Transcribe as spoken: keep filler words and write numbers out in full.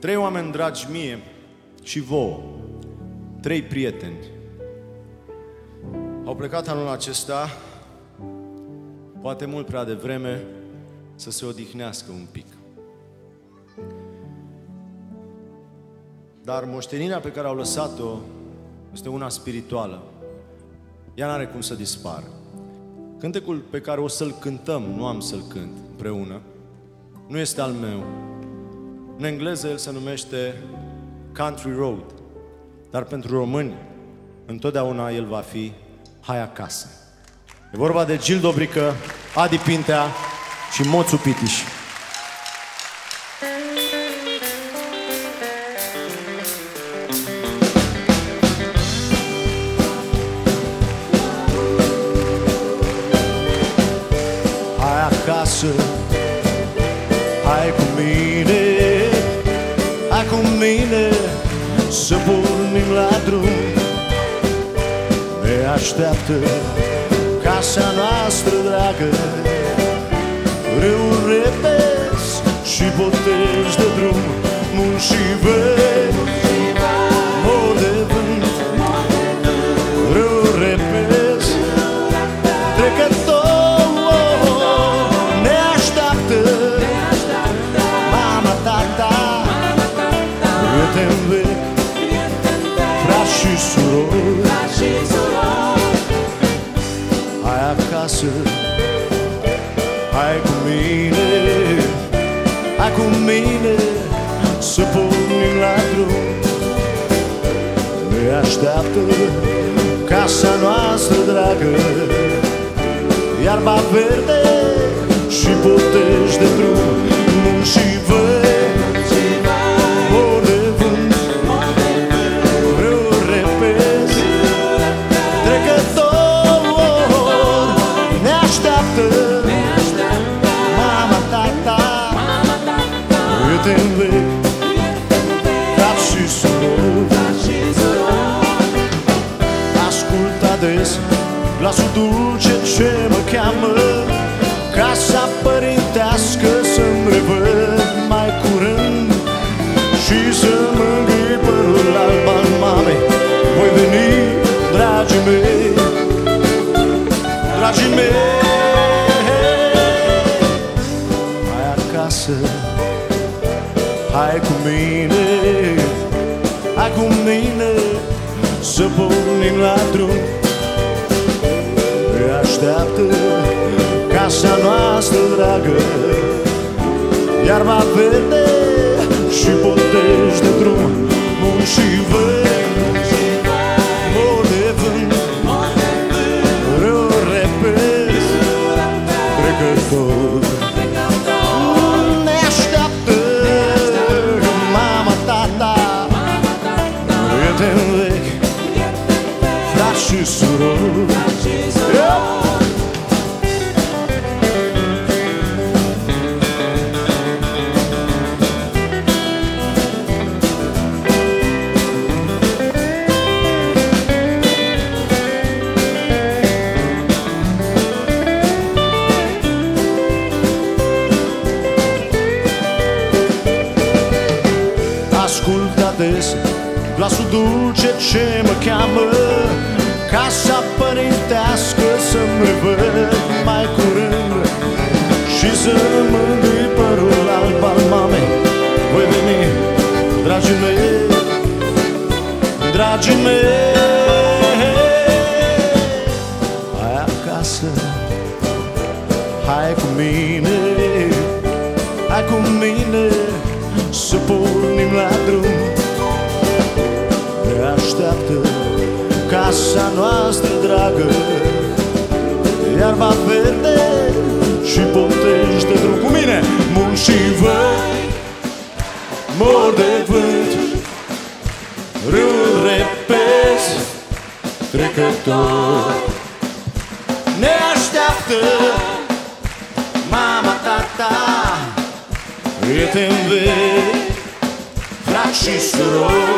Trei oameni dragi mie și vouă, trei prieteni, au plecat anul acesta, poate mult prea devreme, să se odihnească un pic. Dar moștenirea pe care au lăsat-o este una spirituală. Ea n-are cum să dispară. Cântecul pe care o să-l cântăm, nu am să-l cânt împreună, nu este al meu. În engleză el se numește Country Road, dar pentru români întotdeauna el va fi Hai acasă. E vorba de Gil Dobrică, Adi Pintea și Moțu Pitiș. Hai acasă, hai cu mine, hai cu mine, să pornim la drum. Ne așteaptă casa noastră dragă, râuri repezi și botezi de drum, munți și vezi, mor de vânt, râuri repezi, trecător, ne așteaptă mama, tata, prieteni vechi, frați și surori. Hai acasă, hai cu mine, hai cu mine, să pornim la drum. Ne așteaptă casa noastră dragă, iarba verde și potești de drum, munți și vezi, mor de vânt, râuri repezi, trecător. Mama, tata, prieteni vechi, frați și surori. Ascult ades glasul dulce ce mă cheamă, casa părintească să-mi revăd mai curând și să mângâi părul alb al mamei. Voi veni, dragii mei, dragii mei. Hai cu mine, hai cu mine, să pornim la drum. Ne așteaptă casa noastră dragă, iarba verde și potești de drum, munți și vezi, mor de vânt, râuri repezi, trecător. Prieteni vechi, frați și surori. Ascult adesea glasul dulce ce mă cheamă, casa părintească să-mi revăd mai curând și să mângâi părul alb al mamei. Voi veni, dragii mei, dragii mei. Hai acasă, hai cu mine, hai cu mine, să pornim la drum. Ne așteaptă casa noastră dragă, iarba verde și potești de drum. Cu mine, munți și văi, mor de vânt, râuri repezi, trecător. Ne așteaptă mama, tata, prieteni vechi, frați și surori.